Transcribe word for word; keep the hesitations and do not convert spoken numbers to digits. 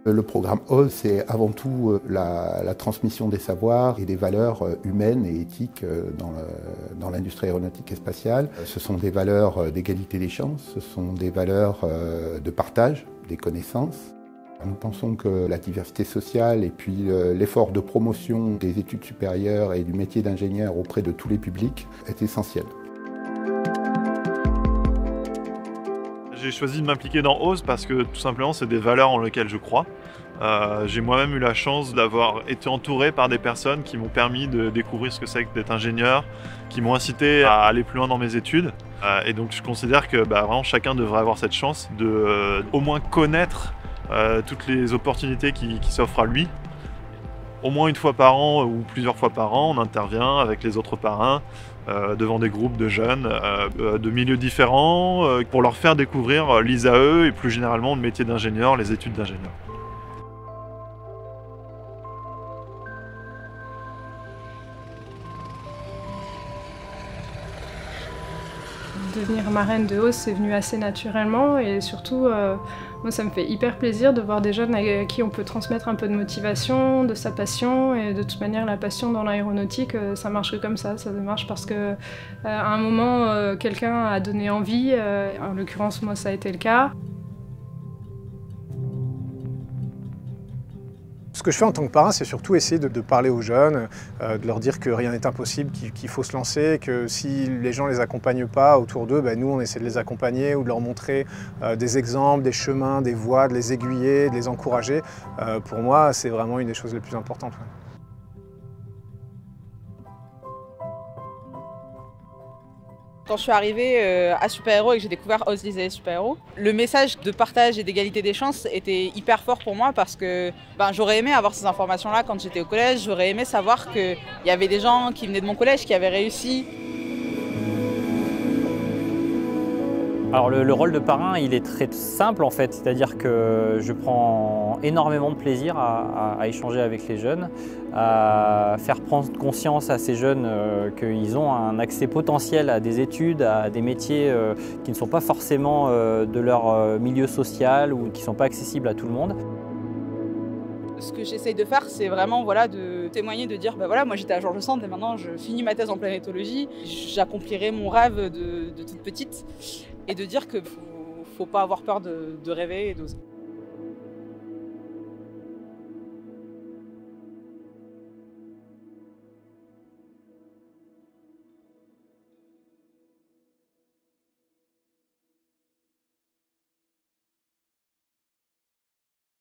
Le programme OSE, c'est avant tout la, la transmission des savoirs et des valeurs humaines et éthiques dans, le, dans l'industrie aéronautique et spatiale. Ce sont des valeurs d'égalité des chances, ce sont des valeurs de partage des connaissances. Nous pensons que la diversité sociale et puis l'effort de promotion des études supérieures et du métier d'ingénieur auprès de tous les publics est essentiel. J'ai choisi de m'impliquer dans OSE parce que tout simplement c'est des valeurs en lesquelles je crois. Euh, j'ai moi-même eu la chance d'avoir été entouré par des personnes qui m'ont permis de découvrir ce que c'est que d'être ingénieur, qui m'ont incité à aller plus loin dans mes études. Euh, et donc je considère que bah, vraiment chacun devrait avoir cette chance de euh, au moins connaître euh, toutes les opportunités qui, qui s'offrent à lui. Au moins une fois par an ou plusieurs fois par an, on intervient avec les autres parrains euh, devant des groupes de jeunes euh, de milieux différents euh, pour leur faire découvrir l'I S A E et plus généralement le métier d'ingénieur, les études d'ingénieur. Devenir marraine de OSE, c'est venu assez naturellement et surtout, euh, moi ça me fait hyper plaisir de voir des jeunes à qui on peut transmettre un peu de motivation, de sa passion, et de toute manière la passion dans l'aéronautique, euh, ça marche que comme ça, ça marche parce que euh, à un moment euh, quelqu'un a donné envie, euh, en l'occurrence moi ça a été le cas. Ce que je fais en tant que parrain, c'est surtout essayer de, de parler aux jeunes, euh, de leur dire que rien n'est impossible, qu'il qu'il faut se lancer, que si les gens ne les accompagnent pas autour d'eux, ben nous on essaie de les accompagner ou de leur montrer euh, des exemples, des chemins, des voies, de les aiguiller, de les encourager. Euh, pour moi, c'est vraiment une des choses les plus importantes. Ouais. Quand je suis arrivée à Super Héros et que j'ai découvert OSE Lycée Super Héros, le message de partage et d'égalité des chances était hyper fort pour moi parce que ben, j'aurais aimé avoir ces informations-là quand j'étais au collège. J'aurais aimé savoir qu'il y avait des gens qui venaient de mon collège qui avaient réussi. Alors le, le rôle de parrain, il est très simple en fait, c'est-à-dire que je prends énormément de plaisir à, à, à échanger avec les jeunes, à faire prendre conscience à ces jeunes euh, qu'ils ont un accès potentiel à des études, à des métiers euh, qui ne sont pas forcément euh, de leur euh, milieu social ou qui ne sont pas accessibles à tout le monde. Ce que j'essaye de faire, c'est vraiment voilà, de témoigner, de dire bah voilà, moi j'étais à Georges Sand et maintenant je finis ma thèse en planétologie, j'accomplirai mon rêve de, de toute petite et de dire qu'il ne faut, faut pas avoir peur de, de rêver et d'oser.